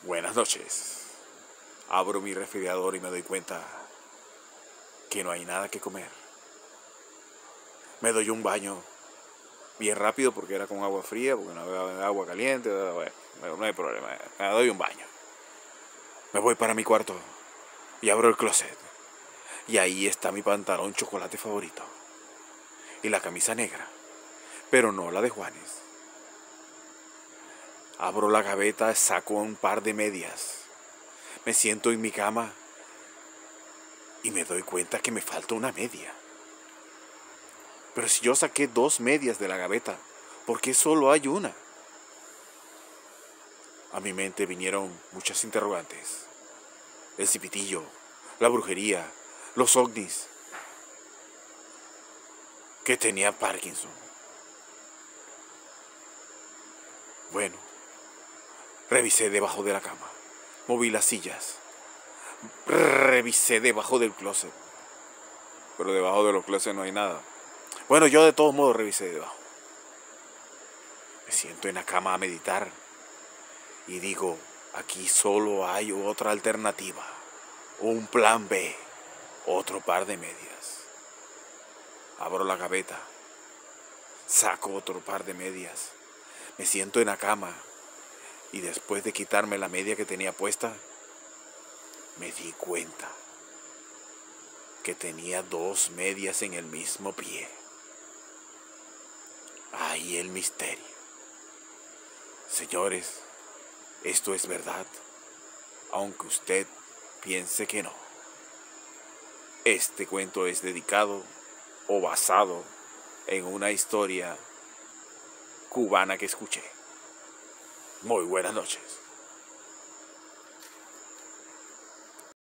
Buenas noches. Abro mi refrigerador y me doy cuenta que no hay nada que comer. Me doy un baño bien rápido porque era con agua fría, porque no había agua caliente. Bueno, no hay problema. Me doy un baño. Me voy para mi cuarto y abro el closet. Y ahí está mi pantalón chocolate favorito. Y la camisa negra, pero no la de Juanes. Abro la gaveta, saco un par de medias. Me siento en mi cama y me doy cuenta que me falta una media. Pero si yo saqué 2 medias de la gaveta, ¿por qué solo hay una? A mi mente vinieron muchas interrogantes. El cipitillo, la brujería, los ovnis. Que tenía Parkinson. Bueno, revisé debajo de la cama, moví las sillas, revisé debajo del closet. Pero debajo de los closets no hay nada. Bueno, yo de todos modos revisé debajo. Me siento en la cama a meditar y digo, aquí solo hay otra alternativa, un plan B, otro par de medias. Abro la gaveta, saco otro par de medias, me siento en la cama y después de quitarme la media que tenía puesta, me di cuenta que tenía 2 medias en el mismo pie. Ahí el misterio. Señores, esto es verdad, aunque usted piense que no. Este cuento es dedicado o basado en una historia cubana que escuché. Muy buenas noches.